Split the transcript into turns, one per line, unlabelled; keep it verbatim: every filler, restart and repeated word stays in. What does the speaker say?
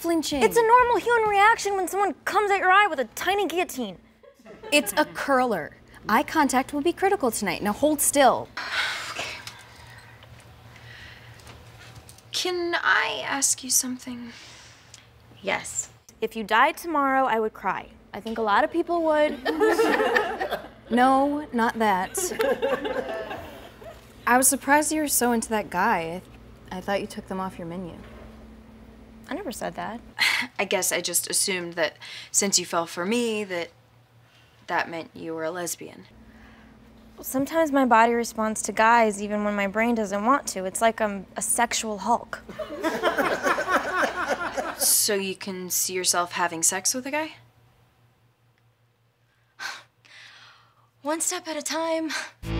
flinching?
It's a normal human reaction when someone comes at your eye with a tiny guillotine.
It's a curler. Eye contact will be critical tonight. Now hold still.
Okay. Can I ask you something?
Yes. If you died tomorrow, I would cry. I think a lot of people would.
No, not that. I was surprised you were so into that guy. I, I thought you took them off your menu.
I never said that.
I guess I just assumed that since you fell for me, that that meant you were a lesbian.
Sometimes my body responds to guys even when my brain doesn't want to. It's like I'm a sexual Hulk.
So you can see yourself having sex with a guy?
One step at a time.